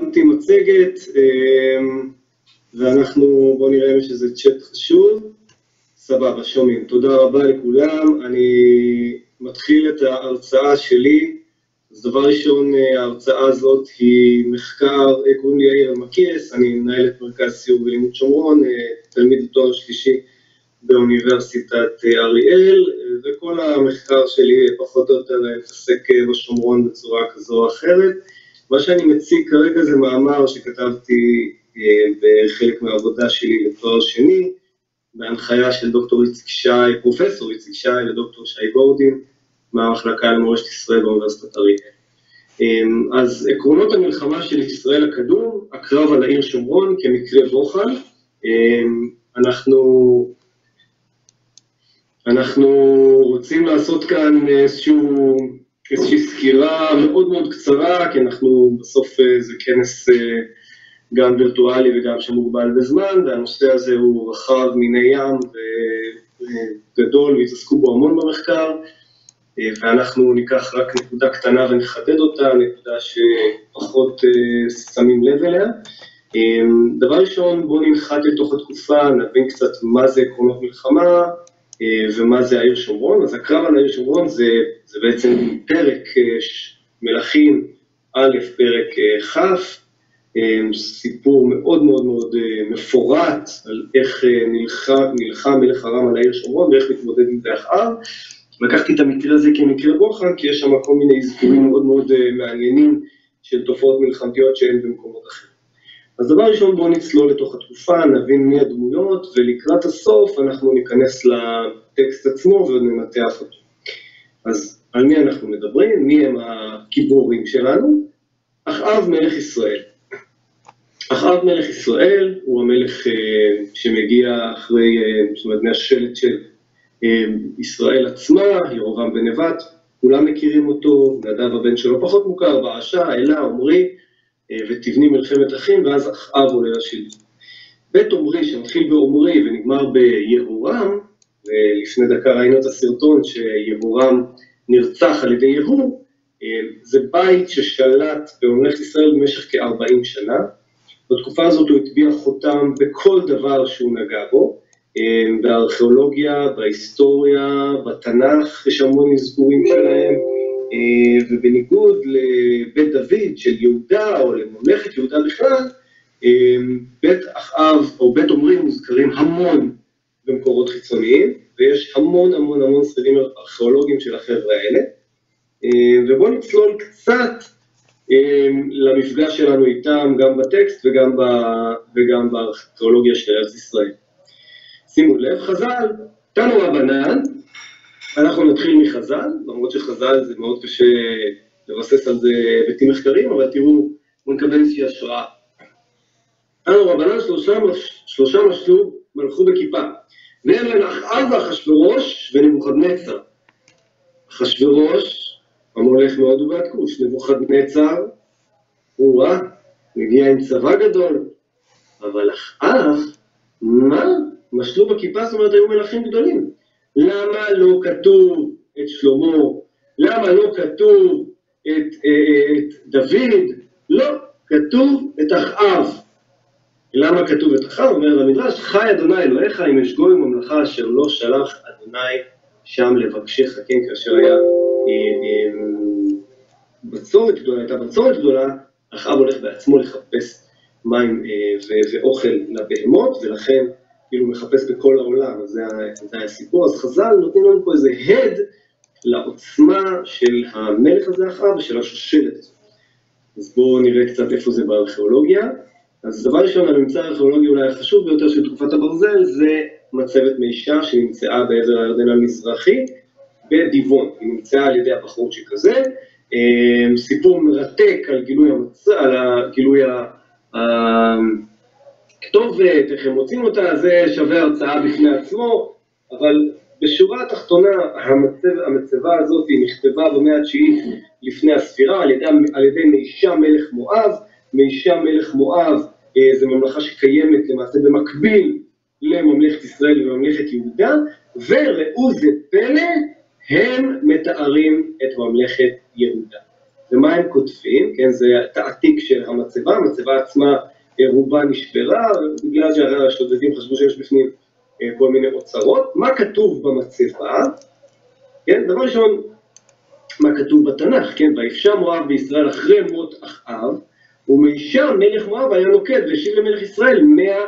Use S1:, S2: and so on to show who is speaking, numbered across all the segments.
S1: שמתי מצגת, ואנחנו, בואו נראה אם יש איזה צ'אט חשוב. סבבה, שומעים. תודה רבה לכולם. אני מתחיל את ההרצאה שלי. אז דבר ראשון, ההרצאה הזאת היא מחקר, קוראים לי יאיר אלמקיאס, אני מנהל את מרכז סיור ולימוד שומרון, תלמיד לתואר שלישי באוניברסיטת אריאל, וכל המחקר שלי פחות או יותר מתעסק בשומרון בצורה כזו או אחרת. מה שאני מציג כרגע זה מאמר שכתבתי בחלק מהעבודה שלי לתואר שני, בהנחיה של דוקטור איציק שי, פרופסור איציק שי ודוקטור שי גורדין, מהמחלקה למורשת ישראל באוניברסיטת אריאל. אז עקרונות המלחמה של ישראל הקדום, הקרב על העיר שומרון כמקרה בוחן. אנחנו רוצים לעשות כאן איזושהי סקירה מאוד מאוד קצרה, כי אנחנו בסוף זה כנס גם וירטואלי וגם שמוגבל בזמן, והנושא הזה הוא רחב מיני ים וגדול, והתעסקו בו המון במחקר, ואנחנו ניקח רק נקודה קטנה ונחדד אותה, נקודה שפחות שמים לב אליה. דבר ראשון, בואו ננחת לתוך התקופה, נבין קצת מה זה עקרונות מלחמה, ומה זה העיר שומרון. אז הקרב על העיר שומרון זה בעצם פרק מלכים א', פרק כ', סיפור מאוד מאוד מאוד מפורט על איך נלחם מלך ארם על העיר שומרון ואיך מתמודד עם זה אחר. לקחתי את המקרה הזה כמקרה בוחן, כי יש שם כל מיני אזכורים מאוד מאוד מעניינים של תופעות מלחמתיות שהן במקומות אחרים. אז דבר ראשון, בואו נצלול לתוך התקופה, נבין מי הדמויות, ולקראת הסוף אנחנו ניכנס לטקסט עצמו וננתח אותו. אז על מי אנחנו מדברים? מי הם הגיבורים שלנו? אחאב מלך ישראל. אחאב מלך ישראל הוא המלך שמגיע אחרי, זאת אומרת, מהשלט של ישראל עצמה, ירבעם בן נבט, כולם מכירים אותו, נדב הבן שלו פחות מוכר, באשה, אלה, עומרי, ותבני מלחמת אחים, ואז אחאב עולה לשלטון. בית עומרי שמתחיל בעומרי ונגמר ביהורם, ולפני דקה ראינו את הסרטון שיהורם נרצח על ידי יהוא, זה בית ששלט בממלכת ישראל במשך כ-40 שנה. בתקופה הזאת הוא הטביע חותם בכל דבר שהוא נגע בו, בארכיאולוגיה, בהיסטוריה, בתנ"ך, יש המון אזכורים שלהם, ובניגוד לבית דוד של יהודה או לממלכת יהודה בכלל, בית אחאב או בית עומרי מוזכרים המון במקורות חיצוניים, ויש המון המון המון שרידים ארכיאולוגיים של החבר'ה האלה. ובואו נצלול קצת למפגש שלנו איתם, גם בטקסט וגם בארכיאולוגיה של ארץ ישראל. שימו לב, חז"ל, תנו רבנן, אנחנו נתחיל מחז"ל, למרות שחז"ל זה מאוד קשה לבסס על זה היבטים מחקריים, אבל תראו, בואו נקבל איזושהי השראה. תנו רבנן, שלושה משלו מלכו בכיפה, והם בין אחאב ואחשוורוש ונבוכדנצר. אחשוורוש, המולך מהודו ועד כוש, נבוכדנצר, הוא מגיע עם צבא גדול, אבל אחאב, מה? משלו בכיפה, זאת אומרת, היו מלכים גדולים. למה לא כתוב את שלמה? למה לא כתוב את דוד? לא, כתוב את אחאב. למה כתוב את אחאב? אומר המדרש, חי אדוני אלוהיך אם יש גוי ממלכה אשר לא שלח אדוני שם לבקשך, כן, כאשר היה בצורת גדולה, הייתה בצורת גדולה, אחאב הולך בעצמו לחפש מים ואוכל לבהמות, ולכן כאילו מחפש בכל העולם, אז זה הסיפור. אז חז"ל נותנים לנו פה איזה הד לעוצמה של המלך הזה אחאב ושל השושלת. אז בואו נראה קצת איפה זה בארכיאולוגיה. אז דבר ראשון, הממצא הארכיאולוגי אולי החשוב ביותר של תקופת הברזל, זה מצבת מישה שנמצאה בעבר הירדן המזרחי, בדיבון. היא נמצאה על ידי הבחורצ'יק הזה. סיפור מרתק על גילוי כתובת, איך הם מוצאים אותה, זה שווה הרצאה בפני עצמו, אבל בשורה התחתונה, המצבה הזאת היא נכתבה במאה התשיעית לפני הספירה, על ידי מישה מלך מואב. מישה מלך מואב זה ממלכה שקיימת למעשה במקביל לממלכת ישראל וממלכת יהודה, וראו זה פלא, הם מתארים את ממלכת יהודה. ומה הם כותבים, כן, זה תעתיק של המצבה, המצבה עצמה רובה נשברה, בגלל שהשודדים חשבו שיש בפנים כל מיני אוצרות. מה כתוב במצבה? כן, דבר ראשון, מה כתוב בתנ"ך, כן, ויפשע מואב בישראל אחרי מות אחאב, ומישר מלך מואב היה נוקד והשיב למלך ישראל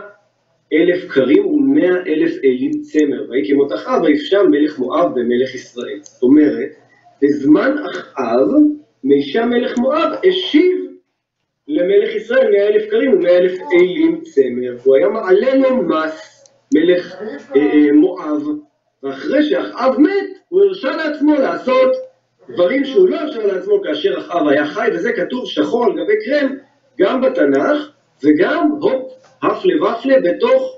S1: 100,000 קרים ו100,000 אלים צמר, ויהי כמות אחאב ויפשע מלך מואב במלך ישראל. זאת אומרת, בזמן אחאב מישר מלך מואב השיב למלך ישראל 100,000 קרים ו100,000 אלים צמר, הוא היה מעלה לו מס, מלך מואב, ואחרי שאחאב מת הוא הרשה לעצמו לעשות דברים שהוא לא הרשה לעצמו כאשר אחאב היה חי, וזה כתוב שחור על גבי קרם גם בתנ"ך וגם הפלא ופלא בתוך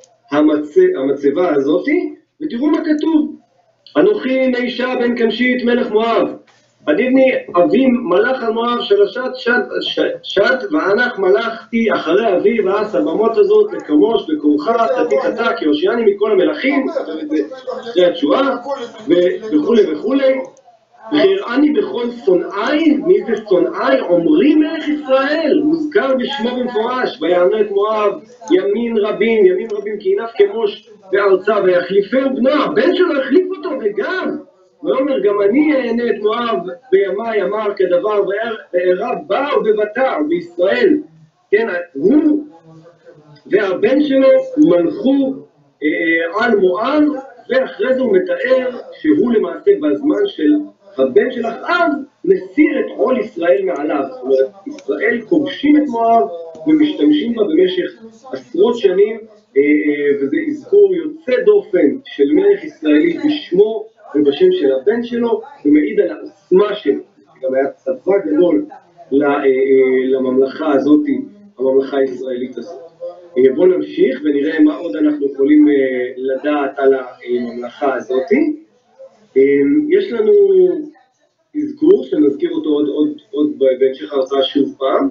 S1: המצבה הזאת. ותראו מה כתוב: אנוכי נאישה בן כמשית מלך מואב, בניבני אבי מלך על מואב שלשת שת ואנך מלכתי אחרי אבי ועשה במות הזאת לקמוש וכורחה תתיתתה כי הושיעני מכל המלכים, אחרי התשועה וכולי וכולי, והראני בכל שונאי. מי זה שונאי? עומרי מלך ישראל, מוזכר בשמו במפורש, ויענה את מואב ימים רבים כי ינף כמוש בארצה ויחליפהו בנו, הבן שלו החליף אותו, וגם ואומר גם אני אענה את מואב בימי אמר כדבר וארע באו בבתר בישראל, כן, הוא והבן שלו מלכו על מואב, ואחרי זה הוא מתאר שהוא למעשה בזמן של הבן של אחאב מסיר את עול ישראל מעליו. זאת אומרת, ישראל כובשים את מואב ומשתמשים בה במשך עשרות שנים, וזה אזכור יוצא דופן של מלך ישראלי בשמו ובשם של הבן שלו, ומעיד על העוצמה שלו. גם היה צבא גדול לממלכה הזאת, הממלכה הישראלית הזאת. בואו נמשיך ונראה מה עוד אנחנו יכולים לדעת על הממלכה הזאת. יש לנו אזכור שנזכיר אותו עוד בהמשך ההרצאה שוב פעם,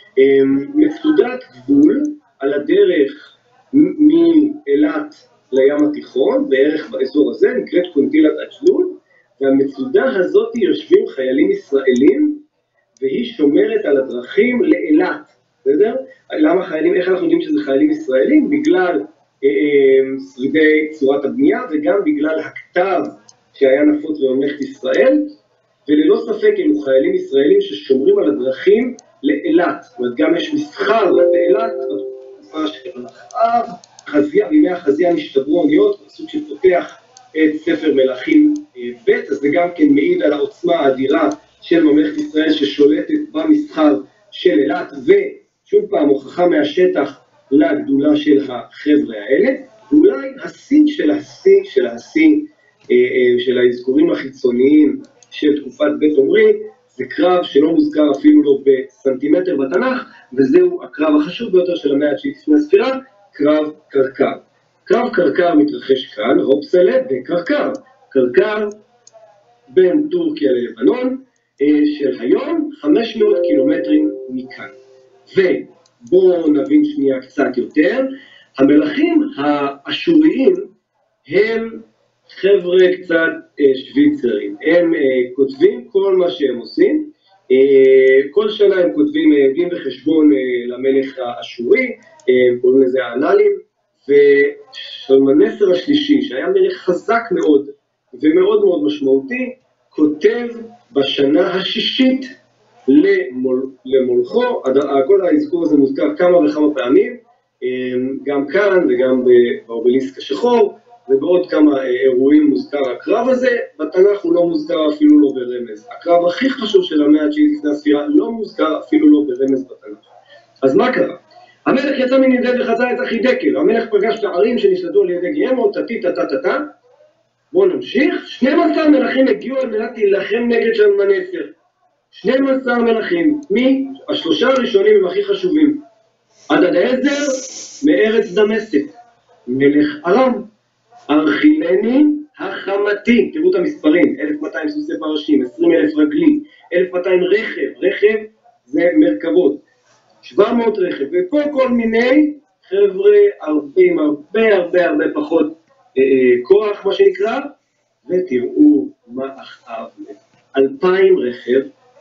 S1: מצודת גבול על הדרך מאילת לים התיכון, בערך באזור הזה, נקראת קונטילת אג'לוד, והמצודה הזאת יושבים חיילים ישראלים, והיא שומרת על הדרכים לאילת, בסדר? למה חיילים, איך אנחנו יודעים שזה חיילים ישראלים? בגלל שרידי צורת הבנייה, וגם בגלל הכתב שהיה נפוץ בממלכת ישראל, וללא ספק אלו חיילים ישראלים ששומרים על הדרכים לאילת. זאת אומרת, גם יש מסחר לאילת, בתקופה של אחאב, בימי החזייה נשתברו אוניות, בסוג שפותח את ספר מלכים ב', אז זה גם כן מעיד על העוצמה האדירה של ממלכת ישראל ששולטת במסחר של אילת, ושוב פעם הוכחה מהשטח לגדולה של החבר'ה האלה. ואולי השיא של האזכורים החיצוניים של תקופת בית עומרי, זה קרב שלא מוזכר אפילו לא בסנטימטר בתנ"ך, וזהו הקרב החשוב ביותר של המאה התשיעית לפני הספירה, קרב קרקר. קרב קרקר מתרחש כאן, הופסלה בקרקר. קרקר בין טורקיה ללבנון, של היום 500 קילומטרים מכאן. ובואו נבין שנייה קצת יותר, המלכים האשוריים הם חבר'ה קצת שוויצרים, הם כותבים כל מה שהם עושים, כל שנה הם כותבים דין וחשבון למלך האשורי, הם קוראים לזה האנלים, ושלמנסר השלישי, שהיה מלך חזק מאוד ומאוד מאוד משמעותי, כותב בשנה השישית למולכו. כל האזכור הזה מוזכר כמה וכמה פעמים, גם כאן וגם באובליסק השחור, ובעוד כמה אירועים מוזכר הקרב הזה. בתנ"ך הוא לא מוזכר אפילו לא ברמז. הקרב הכי חשוב של המאה התשיעית לפני הספירה לא מוזכר אפילו לא ברמז בתנ"ך. אז מה קרה? המלך יצא מנידד וחצה את אחידקל, המלך פגש בערים שנשלטו על ידי גיימות, תתיתתתתת. בואו נמשיך. 12 מלכים הגיעו על מנת להילחם נגד שלמנסר. 12 מלכים, השלושה הראשונים הם הכי חשובים. הדדעזר מארץ דמשק, מלך ארם, ארכילני החמתי, תראו את המספרים, 1200 סוסי פרשים, 20,000 רגלי, 1200 רכב זה מרכבות, 700 רכב, ופה כל מיני חבר'ה עם הרבה פחות כוח, מה שנקרא, ותראו מה אחאב, 2,000 רכב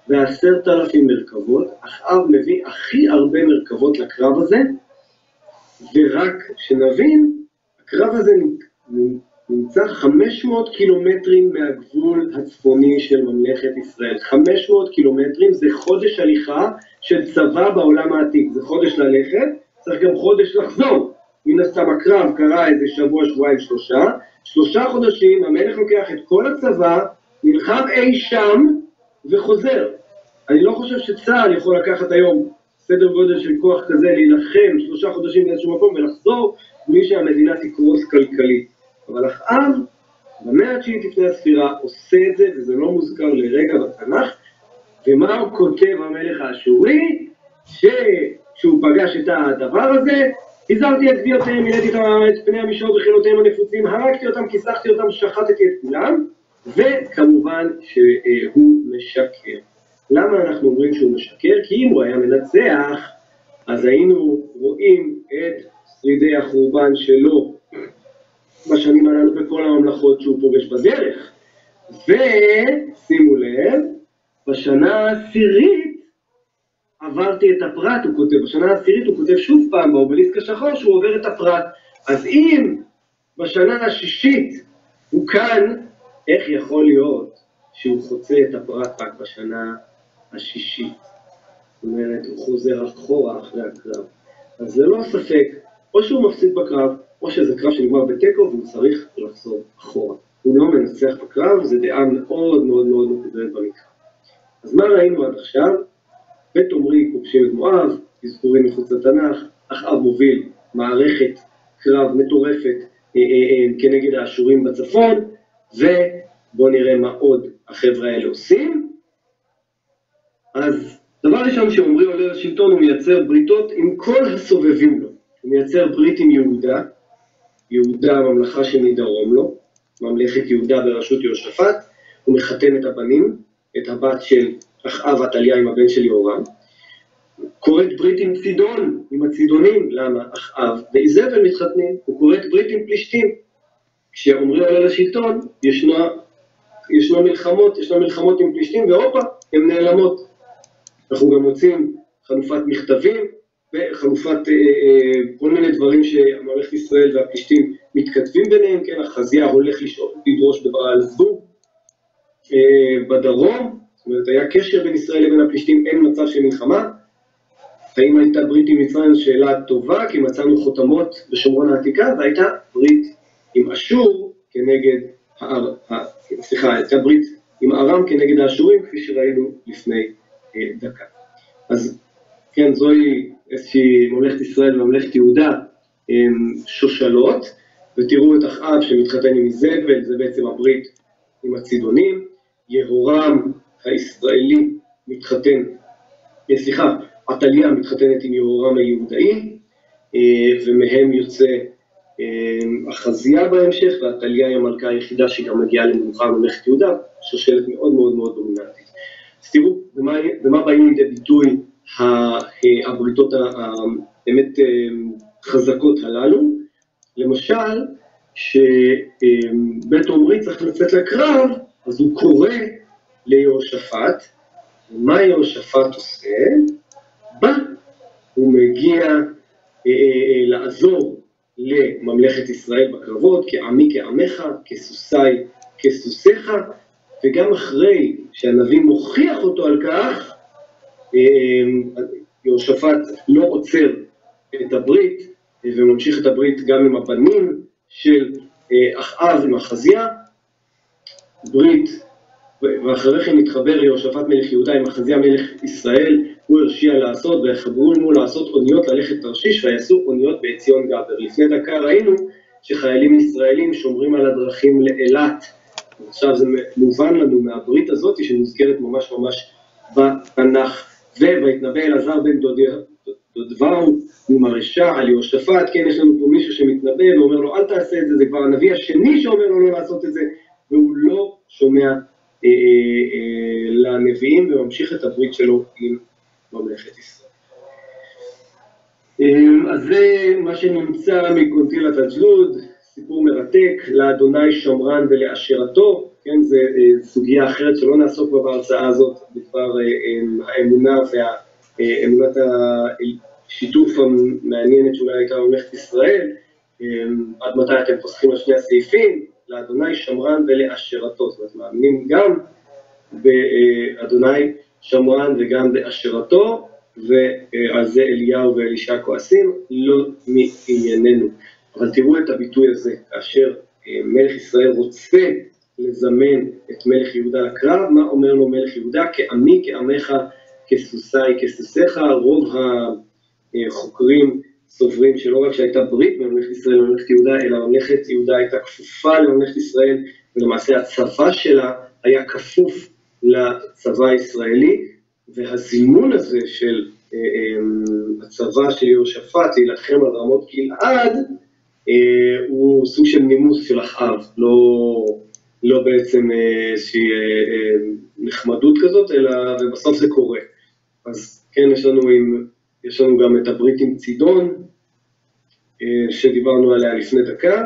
S1: ו10,000 מרכבות. אחאב מביא הכי הרבה מרכבות לקרב הזה, ורק שנבין, הקרב הזה נמצא 500 קילומטרים מהגבול הצפוני של ממלכת ישראל. 500 קילומטרים זה חודש הליכה של צבא בעולם העתיק. זה חודש ללכת, צריך גם חודש לחזור. מן הסתם הקרב קרה איזה שבוע, שבועיים, 3 חודשים, המלך לוקח את כל הצבא, נלחם אי שם וחוזר. אני לא חושב שצה"ל יכול לקחת היום סדר גודל של כוח כזה, להילחם 3 חודשים באיזשהו מקום ולחזור בלי שהמדינה תקרוס כלכלית. אבל אחאב, במאה התשיעית לפני הספירה, עושה את זה, וזה לא מוזכר לרגע בתנ"ך. ומה הוא כותב המלך האשורי? שהוא פגש את הדבר הזה, הזרתי את גוויותיהם, מילאתי את פני המישור וחילותיהם הנפוצים, הרגתי אותם, כיסחתי אותם, שחטתי את כולם, וכמובן שהוא משקר. למה אנחנו אומרים שהוא משקר? כי אם הוא היה מנצח, אז היינו רואים את שרידי החורבן שלו בשנים הללו בכל הממלכות שהוא פוגש בדרך. ושימו לב, בשנה העשירית עברתי את הפרט, הוא כותב, בשנה העשירית הוא כותב שוב פעם באובליסק השחור שהוא עובר את הפרט. אז אם בשנה השישית הוא כאן, איך יכול להיות שהוא חוצה את הפרט רק בשנה השישית? זאת אומרת, הוא חוזר אחורה אחרי הקרב. אז זה לא ספק, או שהוא מפסיד בקרב, או שזה קרב שנגמר בטקו והוא צריך לחזור אחורה. הוא לא מנצח בקרב, זה דעה מאוד מאוד מאוד מקודרת במקרא. אז מה ראינו עד עכשיו? בית עומרי כובשים את מואב, אזכורים מחוץ לתנ"ך, אחאב מוביל מערכת קרב מטורפת כנגד האשורים בצפון, ובואו נראה מה עוד החבר'ה האלה עושים. אז דבר ראשון שעומרי עולה לשלטון, הוא מייצר בריתות עם כל הסובבים לו. הוא מייצר ברית עם יהודה, יהודה הממלכה שמדרום לו, ממלכת יהודה בראשות יהושפט, הוא מחתן את הבנים, את הבת של אחאב עתליה עם הבן של יהורם, קוראת ברית עם צידון, עם הצידונים. למה? אחאב ואיזבל מתחתנים, הוא קוראת ברית עם פלישתים. כשעומרי עולה לשלטון, ישנו מלחמות עם פלישתים, והופה, הן נעלמות. אנחנו גם מוצאים חלופת מכתבים, וחלופת כל מיני דברים שהממלכת ישראל והפלישתים מתכתבים ביניהם, כן, החזיה הולך לדרוש בבעל זבוב בדרום, זאת אומרת, היה קשר בין ישראל לבין הפלישתים, אין מצב של מלחמה. האם הייתה ברית עם מצרים? שאלה טובה, כי מצאנו חותמות בשומרון העתיקה, והייתה ברית עם אשור כנגד הייתה ברית עם ארם כנגד האשורים, כפי שראינו לפני דקה. אז כן, זוהי איזושהי ממלכת ישראל וממלכת יהודה שושלות, ותראו את אחאב שמתחתן עם איזבל, זה בעצם הברית עם הצידונים. יהורם הישראלי מתחתן, עתליה מתחתנת עם יהורם היהודאי, ומהם יוצא אחזיה בהמשך, ועתליה היא המלכה היחידה שגם מגיעה למלוכה ממלכת יהודה, שושלת מאוד מאוד מאוד דומיננטית. אז תראו במה באים לידי ביטוי הבריתות באמת חזקות הללו. למשל, שבית עומרי צריך לצאת לקרב, אז הוא קורא ליהושפט. מה יהושפט עושה? הוא מגיע לעזור לממלכת ישראל בקרבות, כעמי כעמך, כסוסי כסוסיך, וגם אחרי שהנביא מוכיח אותו על כך, יהושפט לא עוצר את הברית, וממשיך את הברית גם עם הבנים של אחאב עם אחזיה, ברית, ואחרי כן מתחבר יהושפט מלך יהודה עם אחזיה מלך ישראל, הוא הרשיע לעשות, ויחברו עמו לעשות אוניות ללכת תרשיש, ויעשו אוניות בעציון גבר. לפני דקה ראינו שחיילים ישראלים שומרים על הדרכים לאילת. עכשיו זה מובן לנו מהברית הזאת שמוזכרת ממש ממש בתנ"ך. ובהתנבא אלעזר בן דודבאו ממרשע על יהושפט, כן, יש לנו פה מישהו שמתנבא ואומר לו אל תעשה את זה, זה כבר הנביא השני שאומר לו לא לעשות את זה, והוא לא שומע לנביאים וממשיך את הברית שלו עם ממלכת ישראל. אז זה מה שנמצא מקונטילת אג'לוד, סיפור מרתק, לאדוני שמרן ולאשרתו. כן, זו סוגיה אחרת שלא נעסוק בה בהרצאה הזאת, בדבר האמונה ואמונת השיתוף המעניינת שאולי הייתה ממלכת ישראל, עד מתי אתם פוסחים על שני הסעיפים, לאדוני שמרן ולאשרתו, זאת אומרת, מאמינים גם באדוני שמרן וגם באשרתו, ועל זה אליהו ואלישע כועסים, לא מענייננו. אבל תראו את הביטוי הזה, כאשר מלך ישראל רוצה לזמן את מלך יהודה לקרב, מה אומר לו מלך יהודה? כעמי, כעמך, כסוסי, כסוסיך. רוב החוקרים סוברים שלא רק שהייתה ברית ממלכת ישראל וממלכת יהודה, אלא ממלכת יהודה הייתה כפופה לממלכת ישראל, ולמעשה הצבא שלה היה כפוף לצבא הישראלי, והזימון הזה של הצבא של יהושפט להילחם על רמות גלעד, הוא סוג של נימוס של אחאב, לא בעצם איזושהי נחמדות כזאת, אלא ובסוף זה קורה. אז כן, יש לנו גם את הברית עם צידון, שדיברנו עליה לפני דקה,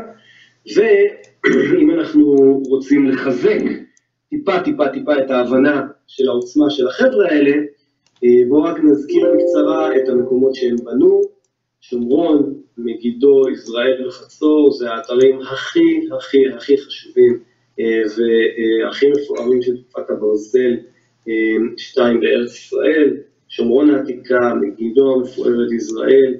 S1: ואם אנחנו רוצים לחזק טיפה את ההבנה של העוצמה של החבר'ה האלה, בואו רק נזכיר בקצרה את המקומות שהם בנו. שומרון, מגידו, ישראל וחצור, זה האתרים הכי חשובים והכי מפוארים של תקופת הברזל 2 בארץ ישראל. שומרון העתיקה, מגידו המפוארת ישראל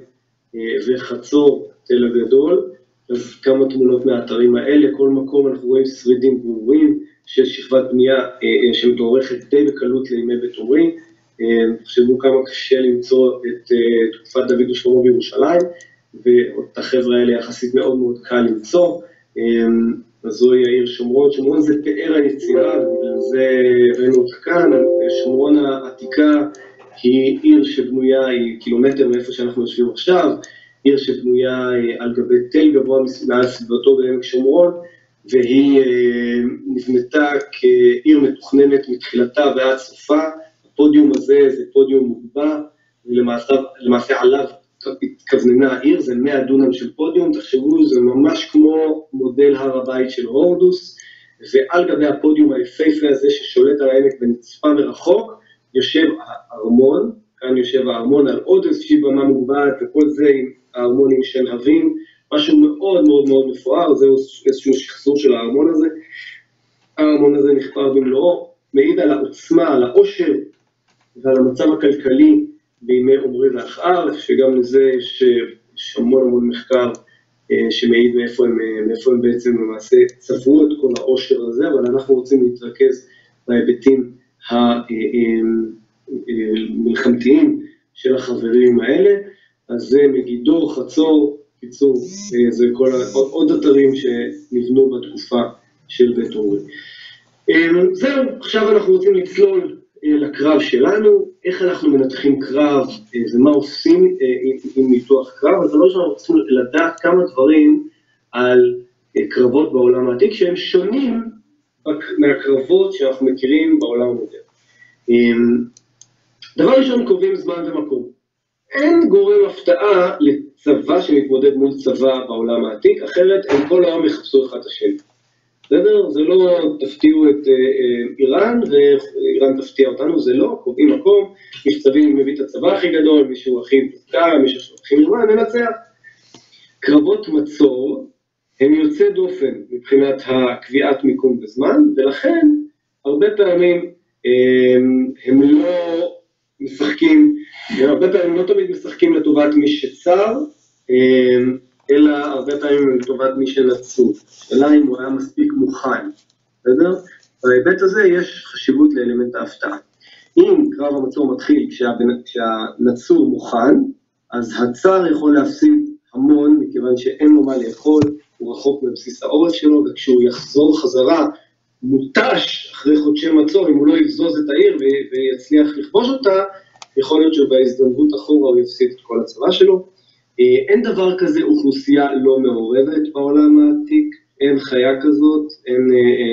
S1: וחצור תל הגדול. אז כמה תמונות מהאתרים האלה, כל מקום אנחנו רואים שרידים ברורים של שכבת בנייה שמתוארכת די בקלות לימי בית אומרי. תחשבו כמה קשה למצוא את תקופת דוד ושלמה בירושלים, ואת החבר'ה האלה יחסית מאוד מאוד קל למצוא. אז זוהי העיר שומרון. שומרון זה פאר היצירה, ובגלל זה הבאנו אותה כאן. שומרון העתיקה היא עיר שבנויה, היא קילומטר מאיפה שאנחנו יושבים עכשיו, עיר שבנויה על גבי תל גבוה מעל סביבתו בעמק שומרון, והיא נבנתה כעיר מתוכננת מתחילתה ועד סופה. הפודיום הזה זה פודיום מוגבה, ולמעשה עליו התכווננה העיר, זה 100 דונם של פודיום. תחשבו, זה ממש כמו מודל הר הבית של הורדוס, ועל גבי הפודיום היפהפה הזה ששולט על העמק ונצפה מרחוק, יושב הארמון. כאן יושב הארמון על עוד איזושהי במה מוגבעת, וכל זה עם הארמונים של הבים, משהו מאוד מאוד מאוד מפואר. זהו איזשהו שחזור של הארמון הזה. הארמון הזה נחפר במלואו, מעיד על העוצמה, על העושר ועל המצב הכלכלי בימי עומרי ואחאב, שגם לזה יש המון מחקר שמעיד מאיפה הם בעצם למעשה צברו את כל העושר הזה, אבל אנחנו רוצים להתרכז בהיבטים המלחמתיים של החברים האלה. אז זה מגידו, חצור, קיצור, זה כל עוד אתרים שנבנו בתקופה של בית עומרי. זהו, עכשיו אנחנו רוצים לצלול לקרב שלנו, איך אנחנו מנתחים קרב ומה עושים עם ניתוח קרב. אז לא שאנחנו רוצים לדעת כמה דברים על קרבות בעולם העתיק שהם שונים מהקרבות שאנחנו מכירים בעולם המודרני. דבר ראשון, קובעים זמן ומקום. אין גורם הפתעה לצבא שמתמודד מול צבא בעולם העתיק, אחרת הם כל היום יחפשו אחד את השני. בסדר? זה לא תפתיעו את איראן ואיראן תפתיע אותנו, זה לא, קובעים מקום, מי שצבים מביא את הצבא הכי גדול, מישהו הכי פתקה, מישהו הכי מרמן, ננצח. קרבות מצור הם יוצא דופן מבחינת הקביעת מיקום בזמן, ולכן הרבה פעמים הם לא משחקים, הרבה פעמים לא תמיד משחקים לטובת מי שצר, אלא הרבה פעמים לטובת מי שנצור. שאלה אם הוא היה מספיק מוכן, בסדר? בהיבט הזה יש חשיבות לאלמנט ההפתעה. אם קרב המצור מתחיל כשהנצור מוכן, אז הצר יכול להפסיד המון, מכיוון שאין לו מה לאכול, הוא רחוק מבסיס העורף שלו, וכשהוא יחזור חזרה, מותש אחרי חודשי מצור, אם הוא לא יבזוז את העיר ויצליח לכבוש אותה, יכול להיות שבהזדמנות אחורה הוא יפסיד את כל הצבא שלו. אין דבר כזה אוכלוסייה לא מעורבת בעולם העתיק, אין חיה כזאת, אין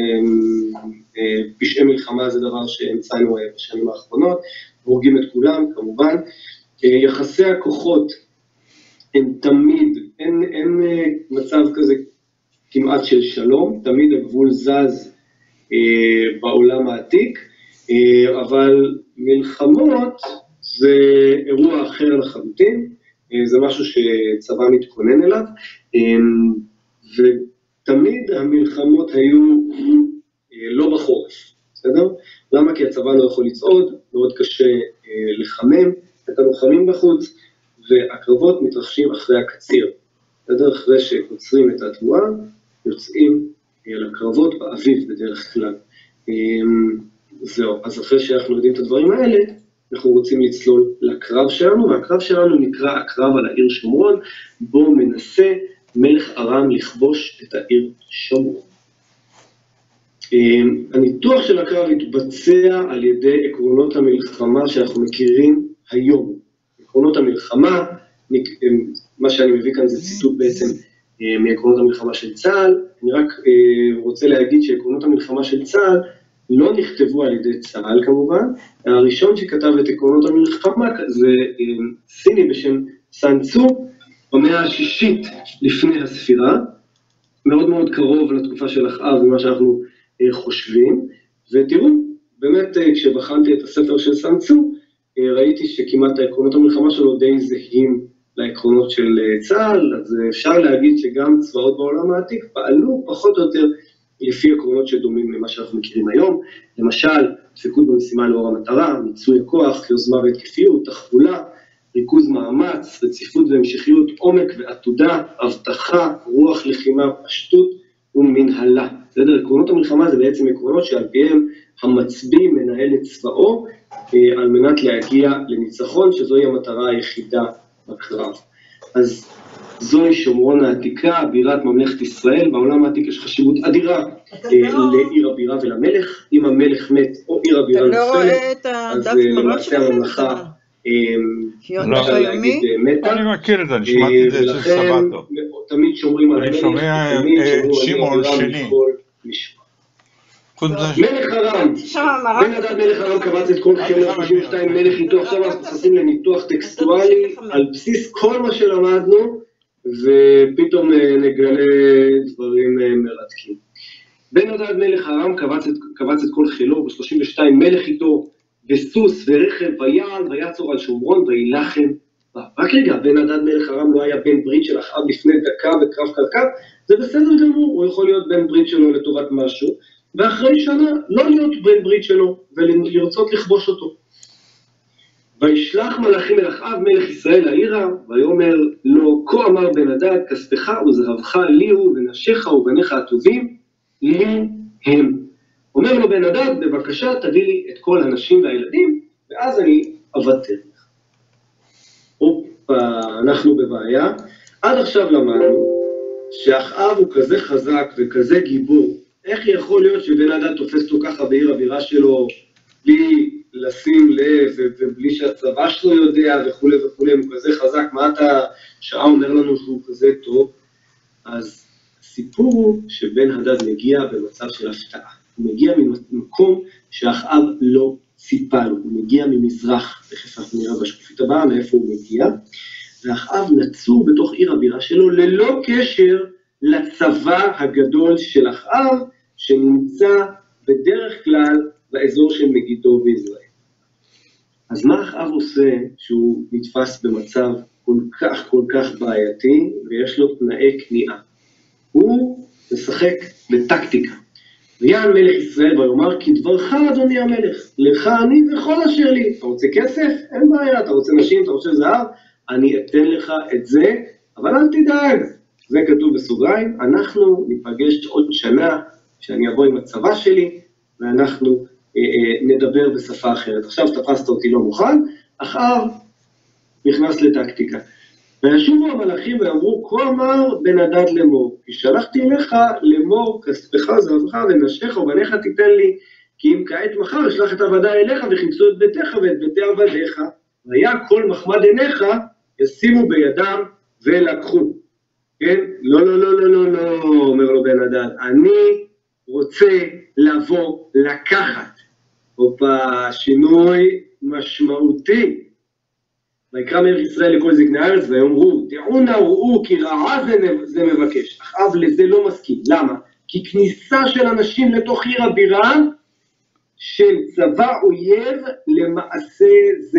S1: פשעי מלחמה, זה דבר שהמצאנו בשנים האחרונות, הורגים את כולם כמובן. יחסי הכוחות הם תמיד, אין מצב כזה כמעט של שלום, תמיד הגבול זז בעולם העתיק, אבל מלחמות זה אירוע אחר לחלוטין, זה משהו שצבא מתכונן אליו, ותמיד המלחמות היו לא בחורף, בסדר? למה? כי הצבא לא יכול לצעוד, מאוד קשה לחמם את הלוחמים בחוץ, והקרבות מתרחשים אחרי הקציר, בסדר? אחרי שקוצרים את התבואה, יוצאים לקרבות באביב בדרך כלל. זהו, אז אחרי שאנחנו יודעים את הדברים האלה, אנחנו רוצים לצלול לקרב שלנו, והקרב שלנו נקרא הקרב על העיר שומרון, בו מנסה מלך ארם לכבוש את העיר שומרון. הניתוח של הקרב התבצע על ידי עקרונות המלחמה שאנחנו מכירים היום. עקרונות המלחמה, מה שאני מביא כאן זה ציטוט בעצם מעקרונות המלחמה של צה"ל. אני רק רוצה להגיד שעקרונות המלחמה של צה"ל לא נכתבו על ידי צה"ל כמובן. הראשון שכתב את עקרונות המלחמה זה סיני בשם סן צו, במאה השישית לפני הספירה, מאוד מאוד קרוב לתקופה של אחאב ממה שאנחנו חושבים, ותראו, באמת כשבחנתי את הספר של סן צו, ראיתי שכמעט העקרונות המלחמה שלו די זהים לעקרונות של צה"ל, אז אפשר להגיד שגם צבאות בעולם העתיק פעלו פחות או יותר לפי עקרונות שדומים למה שאנחנו מכירים היום, למשל, דבקות במשימה לאור המטרה, מיצוי הכוח, יוזמה והתקפיות, תחבולה, ריכוז מאמץ, רציפות והמשכיות, עומק ועתודה, הבטחה, רוח לחימה, פשטות ומנהלה. בסדר? עקרונות המלחמה זה בעצם עקרונות שעל פיהם המצביא מנהל את צבאו על מנת להגיע לניצחון, שזוהי המטרה היחידה בקרב. אז זוהי שומרון העתיקה, בירת ממלכת ישראל. בעולם העתיק יש חשיבות אדירה לעיר הבירה ולמלך. אם המלך מת או עיר הבירה נופלת, אז למעשה הממלכה אפשר להגיד מתה.
S2: אני מכיר את זה, אני שמעתי את זה של סבתו.
S1: תמיד שומרים על המלך,
S2: אני שומע שמעון שני.
S1: מלך ארם, בן הדד מלך ארם קבץ את כל חיל 32 מלך איתו. עכשיו אנחנו נכנסים לניתוח טקסטואלי על בסיס כל מה שלמדנו, ופתאום נגלה דברים מרתקים. בן הדד מלך ארם קבץ את כל חילו, ב-32 מלך איתו, בסוס ורכב ויעל ויצור על שומרון וילחם בה. רק רגע, בן הדד מלך ארם לא היה בן ברית של אחאב לפני דקה בקרב קרקע, זה בסדר גמור, הוא יכול להיות בן ברית שלו לטובת משהו, ואחרי שנה לא להיות בן ברית שלו ולרצות לכבוש אותו. וישלח מלאכים אל אחאב מלך ישראל לעירה, ויאמר לו, כה אמר בן הדד, כספך וזהבך לי הוא, ונשיך ובניך הטובים לי הם. אומר לו בן הדד, בבקשה תביא לי את כל הנשים והילדים, ואז אני אוותר לך. אופה, אנחנו בבעיה. עד עכשיו למדנו שאחאב הוא כזה חזק וכזה גיבור, איך יכול להיות שבן הדד תופס אותו ככה בעיר הבירה שלו, בלי לשים לב ובלי שהצבא שלו יודע וכו' וכו', הוא כזה חזק, מה אתה שעה אומר לנו שהוא כזה טוב? אז הסיפור הוא שבן הדד מגיע במצב של הפתעה. הוא מגיע ממקום שאחאב לא ציפה לו, הוא מגיע ממזרח, תכף אנחנו נראה בשקופית הבאה מאיפה הוא מגיע, ואחאב נצור בתוך עיר הבירה שלו ללא קשר לצבא הגדול של אחאב, שנמצא בדרך כלל באזור של מגידו בישראל. אז מה אחאב עושה שהוא נתפס במצב כל כך בעייתי, ויש לו תנאי כניעה? הוא משחק בטקטיקה. ויען מלך ישראל ויאמר, כי דברך אדוני המלך, לך אני וכל אשר לי. אתה רוצה כסף? אין בעיה. אתה רוצה נשים? אתה רוצה זהב? אני אתן לך את זה, אבל אל תדאג. זה כתוב בסוגריים, אנחנו ניפגש עוד שנה, שאני אבוא עם הצבא שלי, ואנחנו נדבר בשפה אחרת. עכשיו תפסת אותי לא מוכן, אחאב נכנס לטקטיקה. וישובו המלאכים ואמרו, כה אמר בן הדד לאמור, כי שלחתי אליך לאמור, כספך זהבך ונשיך ובניך תיתן לי, כי אם כעת מחר אשלח את עבדיי אליך וחיפשו את ביתך ואת ביתי עבדיך, והיה כל מחמד עיניך ישימו בידם ולקחו. כן? לא, לא, לא, לא, לא, לא, אומר לו בן הדד, אני רוצה לבוא לקחת. אופה, שינוי משמעותי. ויקרא מלך ישראל לכל זקני הארץ ויאמרו, דעו נא וראו כי רעה זה מבקש. אחאב לזה לא מסכים. למה? כי כניסה של אנשים לתוך עיר הבירה של צבא אויב למעשה זה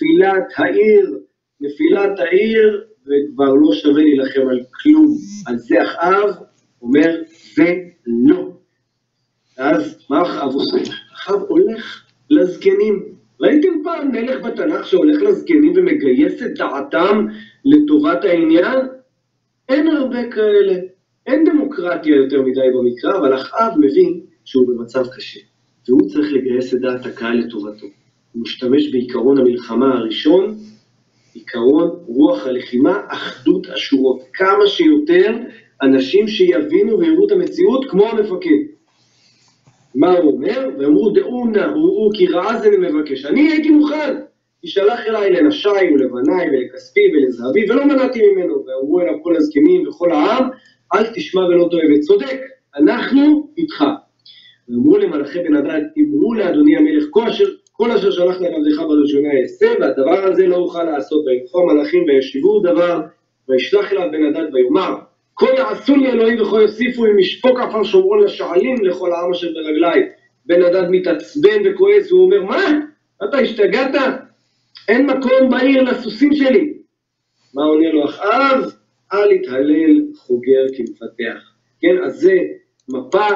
S1: נפילת העיר, וכבר לא שווה להילחם על כלום. על זה אחאב אומר, זה לא. אז מה אחאב עושה? אחאב הולך לזקנים. ראיתם פעם מלך בתנ"ך שהולך לזקנים ומגייס את דעתם לטובת העניין? אין הרבה כאלה. אין דמוקרטיה יותר מדי במקרא, אבל אחאב מבין שהוא במצב קשה. והוא צריך לגייס את דעת הקהל לטובתו. הוא משתמש בעיקרון המלחמה הראשון, עיקרון רוח הלחימה, אחדות השורות. כמה שיותר אנשים שיבינו ויראו את המציאות כמו המפקד. מה הוא אומר? ואמרו דעונה, ראו כי רעה זה מבקש. אני הייתי מוכן. ישלח אליי לנשי ולבניי ולכספי ולזהבי, ולא מנעתי ממנו. ואמרו אליו כל הזקנים וכל העם, אל תשמע ולא תאהב. צודק, אנחנו איתך. ואמרו למלאכי בן הדד, אמרו לאדוני המלך, כל אשר שלחת לעבדך בראשונה יעשה, והדבר הזה לא אוכל לעשות. וילכו המלאכים וישיבו דבר, וישלח אליו בן הדד ויאמר, כה יעשו לי אלוהים וכה יוסיפו אם ישפוק עפר שומרון לשעלים לכל העם אשר ברגלי. בן הדד מתעצבן וכועס, והוא אומר, מה? אתה השתגעת? אין מקום בעיר לסוסים שלי. מה עונה לו אחאב? אל יתהלל חוגר כמפתח. כן, אז זה מפה,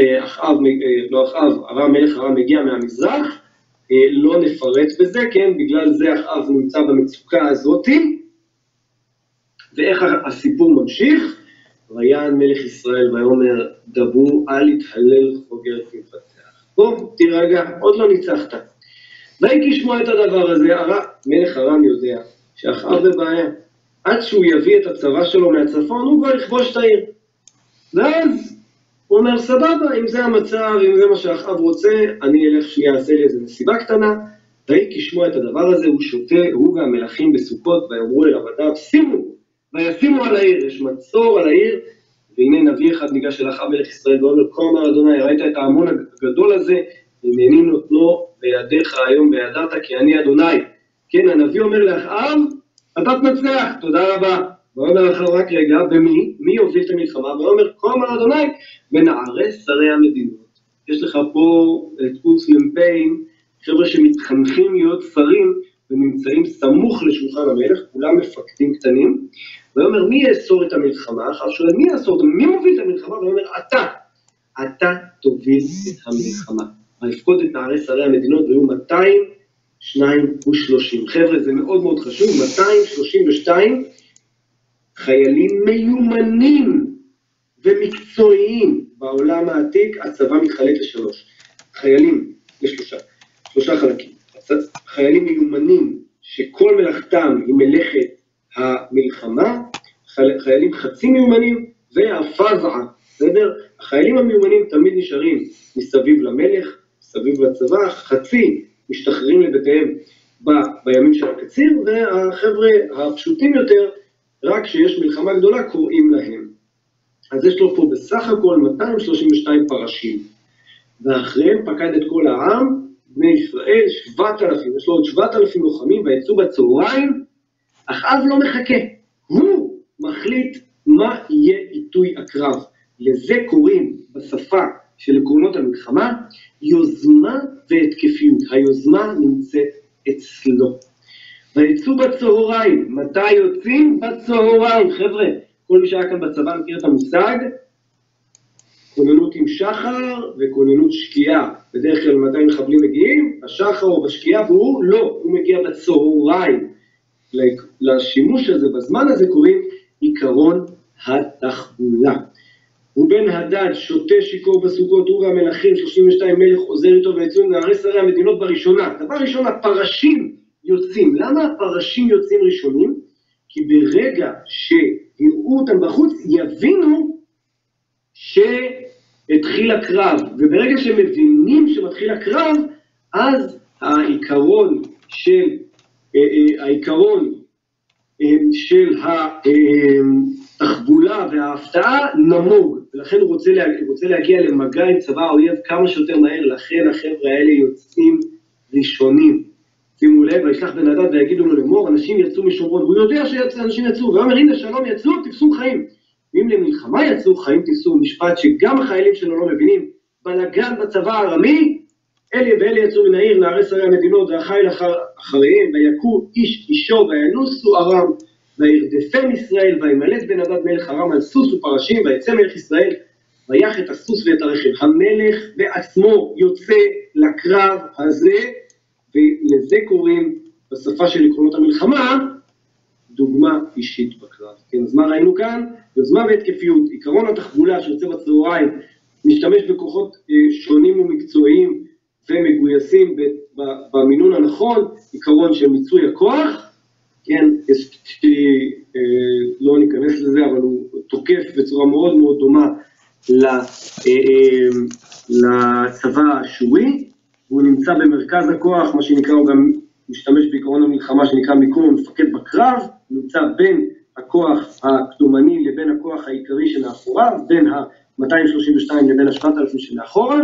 S1: מלך ארם מגיע מהמזרח, לא נפרט בזה, כן, בגלל זה אחאב נמצא במצוקה הזאת. ואיך הסיפור ממשיך? ויען מלך ישראל ויאמר, דברו אל יתהלל חוגר כמפתח. בוא, תירגע, עוד לא ניצחת. והייתי לשמוע את הדבר הזה, מלך ארם יודע שאחאב בבעיה. עד שהוא יביא את הצבא שלו מהצפון, הוא כבר יכבוש את העיר. ואז הוא אומר, סבבה, אם זה המצב, אם זה מה שאחאב רוצה, אני אלך שנייה, אעשה לי איזו מסיבה קטנה. והייתי לשמוע את הדבר הזה, הוא שותה, הוא והמלכים בסוכות, ויאמרו אל עבדיו, שימו, וישימו על העיר, יש מצור על העיר, והנה נביא אחד ניגש אל אחאב מלך ישראל, ואומר, כה אמר אדוני, ראית את ההמון הגדול הזה, הנני נותנו בידיך היום וידעת, כי אני אדוני. כן, הנביא אומר לאחאב, אתה תנצח, תודה רבה. ואומר אחאב רק רגע, מי יוביל את המלחמה? ואומר, כה אמר אדוני, בנערי שרי המדינות. יש לך פה את קורס מ"פים, חבר'ה שמתחנכים להיות שרים, ונמצאים סמוך לשולחן המלך, כולם מפקדים קטנים, ואומר, מי יאסור את המלחמה? אחר שואל, מי יאסור אותה? מי מוביל את המלחמה? ואומר, אתה תוביל את המלחמה. ויפקוד את נערי שרי המדינות, והיו 232. חבר'ה, זה מאוד מאוד חשוב, 232 חיילים מיומנים ומקצועיים בעולם העתיק, הצבא מתחלק לשלוש. חיילים, שלושה חלקים. חיילים מיומנים שכל מלאכתם היא מלאכת המלחמה, חיילים חצי מיומנים והפזעה, בסדר? החיילים המיומנים תמיד נשארים מסביב למלך, מסביב לצבא, חצי משתחררים לבתיהם בימים של הקציר, והחבר'ה הפשוטים יותר, רק כשיש מלחמה גדולה קוראים להם. אז יש לו פה בסך הכל 232 פרשים, ואחריהם פקד את כל העם, בני ישראל 7,000, יש לו עוד 7,000 לוחמים, ויצאו בצהריים, אחאב לא מחכה, הוא מחליט מה יהיה עיתוי הקרב. לזה קוראים בשפה של עקרונות המלחמה, יוזמה והתקפיות. היוזמה נמצאת אצלו. ויצאו בצהריים, מתי יוצאים? בצהריים, חבר'ה. כל מי שהיה כאן בצבא מכיר את המושג, כוננות עם שחר וכוננות שקיעה. בדרך כלל מתי מחבלים מגיעים? השחר או בשקיעה, והוא לא, הוא מגיע בצהריים. לשימוש הזה, בזמן הזה קוראים עיקרון התחבולה. ובן הדד שותה שיקור בסוכות, הוא והמלכים 32 מלך עוזר איתו ויצאו נערי שרי המדינות בראשונה. דבר ראשון, הפרשים יוצאים. למה הפרשים יוצאים ראשונים? כי ברגע שיראו אותם בחוץ, יבינו שהתחיל הקרב. וברגע שמבינים שמתחיל הקרב, אז העיקרון של התחבולה וההפתעה נמוג, ולכן הוא רוצה להגיע למגע עם צבא האויב כמה שיותר מהר, לכן החבר'ה האלה יוצאים ראשונים. שימו לב, וישלח בן הדד ויגידו לו לאמור, אנשים יצאו משומרון, הוא יודע שאנשים יצאו, ואומר, הנה שלום יצאו, תפסו חיים. ואם למלחמה יצאו, חיים תיסעו, משפט שגם החיילים שלו לא מבינים, בלגן בצבא הארמי, אלי ואלי יצאו מן העיר, נערי שרי המדינות, והחיל אחריהם, ויכו איש אישו, וינוסו ארם, וירדפם ישראל, וימלט בן הדד מלך ארם על סוס ופרשים, ויצא מלך ישראל, ויח את הסוס ואת הרכב. המלך בעצמו יוצא לקרב הזה, ולזה קוראים בשפה של עקרונות המלחמה, דוגמה אישית בקרב. כן, אז מה ראינו כאן? יוזמה והתקפיות, עיקרון התחבולה שיוצא בצהריים, משתמש בכוחות שונים ומקצועיים ומגויסים במינון הנכון, עיקרון של מיצוי הכוח, כן, לא ניכנס לזה, אבל הוא תוקף בצורה מאוד מאוד דומה לצבא האשורי, והוא נמצא במרכז הכוח, מה שנקרא, הוא גם משתמש בעיקרון המלחמה שנקרא מיקום המפקד בקרב, נמצא בין הכוח הקדומני לבין הכוח העיקרי שמאחוריו, בין ה-232 לבין ה-7,000 שמאחורה,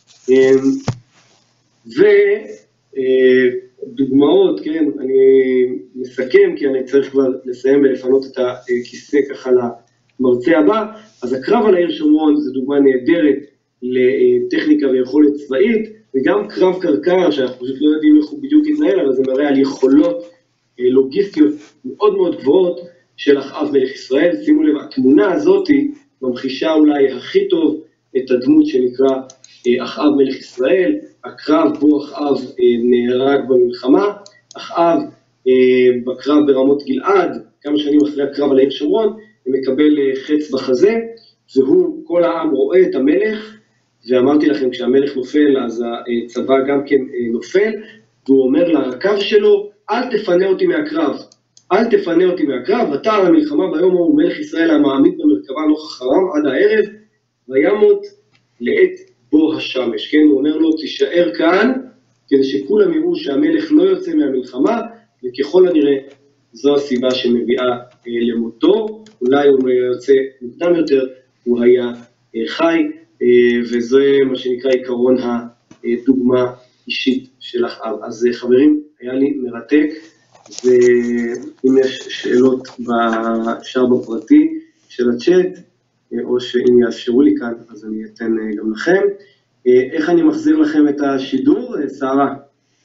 S1: ודוגמאות, כן, אני מסכם, כי אני צריך כבר לסיים ולפנות את הכיסא ככה למרצה הבא. אז הקרב על העיר שומרון זה דוגמה נהדרת לטכניקה ויכולת צבאית, וגם קרב קרקע, שאנחנו פשוט לא יודעים איך הוא בדיוק יתנהל, אבל זה מראה על יכולות לוגיסטיות מאוד מאוד גבוהות של אחאב מלך ישראל. שימו לב, התמונה הזאת ממחישה אולי הכי טוב את הדמות שנקרא אחאב מלך ישראל, הקרב בו אחאב נהרג במלחמה. אחאב בקרב ברמות גלעד, כמה שנים אחרי הקרב על העיר שומרון, מקבל חץ בחזה, והוא, כל העם רואה את המלך, ואמרתי לכם, כשהמלך נופל, אז הצבא גם כן נופל, והוא אומר לרכב שלו, אל תפנה אותי מהקרב, אל תפנה אותי מהקרב, ותר למלחמה ביום הוא מלך ישראל המעמיד במרכבה נוכח הרם עד הערב, וימות לעת בו השמש, כן? הוא אומר לו, תישאר כאן, כדי שכולם יראו שהמלך לא יוצא מהמלחמה, וככל הנראה זו הסיבה שמביאה למותו, אולי הוא יוצא מוקדם יותר, הוא היה חי, וזה מה שנקרא עיקרון הדוגמה אישית של אחאב. אז חברים, היה לי מרתק, ואם יש שאלות אפשר בפרטי של הצ'אט, או שאם יאפשרו לי כאן, אז אני אתן גם לכם. איך אני מחזיר לכם את השידור? שרה.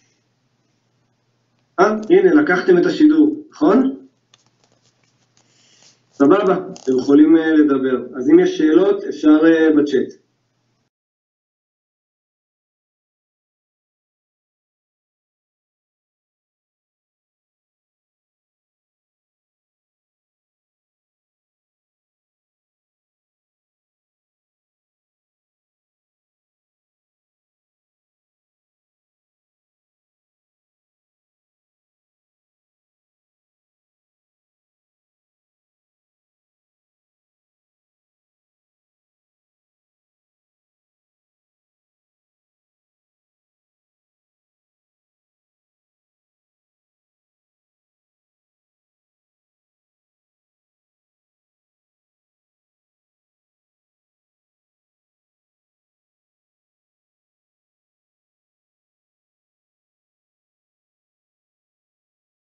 S1: הנה, לקחתם את השידור, נכון? סבבה, אתם יכולים לדבר. אז אם יש שאלות, אפשר בצ'אט.